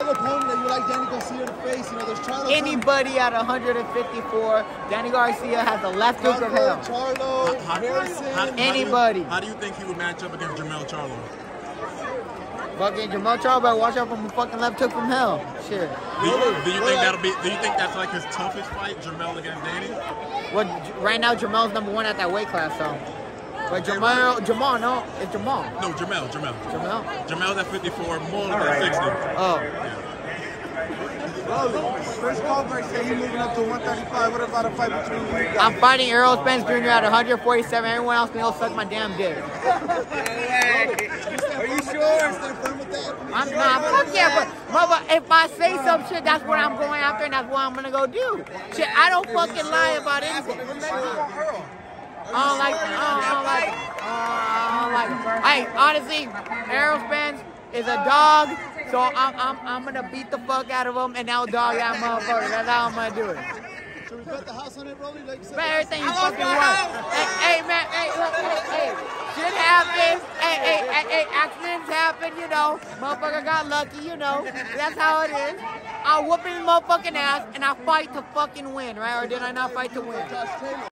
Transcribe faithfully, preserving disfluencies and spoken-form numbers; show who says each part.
Speaker 1: opponent that you like Danny Garcia to face, you know, there's Charlo.
Speaker 2: Anybody at one fifty-four, Danny Garcia has the left hook of hell.
Speaker 1: Charlo,
Speaker 3: how,
Speaker 1: Harrison,
Speaker 3: how, how,
Speaker 2: anybody.
Speaker 3: How do, you, how do you think he would match up against Jermell Charlo?
Speaker 2: Fucking Jermell Charlo, better watch out from a fucking left hook from hell. Shit.
Speaker 3: Do you, do you think that'll be? Do you think that's like his toughest fight, Jermell against Danny?
Speaker 2: Well, right now Jermell's number one at that weight class, so. But Jermell, Jermell, no, it's Jermell.
Speaker 3: No, Jermell, Jermell.
Speaker 2: Jermell.
Speaker 3: Jermell's at fifty-four, more than sixty.
Speaker 2: Oh.
Speaker 3: Yeah.
Speaker 1: Bro, Chris Colbert said he's moving up to one thirty-five. What about a fight between you guys?
Speaker 2: I'm fighting Errol Spence Junior at one forty-seven. Everyone else can go suck my damn dick.
Speaker 1: Are you sure? Stand firm with that?
Speaker 2: I'm not. Fuck yeah, but mother, if I say some shit, that's what I'm going after, and that's what I'm gonna go do. Shit, I don't fucking lie about anything. I don't like, I don't like, I don't like. Hey, honestly, Errol Spence is a dog, so I'm, I'm, I'm gonna beat the fuck out of him and now dog that motherfucker. That's how I'm gonna do it.
Speaker 1: Should we bet the house on it, Rolly? Like you said,
Speaker 2: Man, everything you fucking want. Hey, hey, man, hey, look, hey, hey, shit happens. Hey, hey, hey, hey, accidents happen, you know. Motherfucker got lucky, you know. That's how it is. I whoop his motherfucking ass and I fight to fucking win, right? Or did I not fight to win?